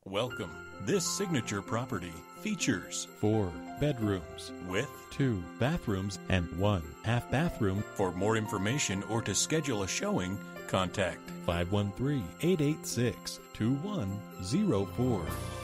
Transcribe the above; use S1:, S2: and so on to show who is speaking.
S1: Welcome. This signature property features
S2: 4 bedrooms
S1: with
S2: 2 bathrooms and 1 half bathroom.
S1: For more information or to schedule a showing, contact
S2: 513-886-2104.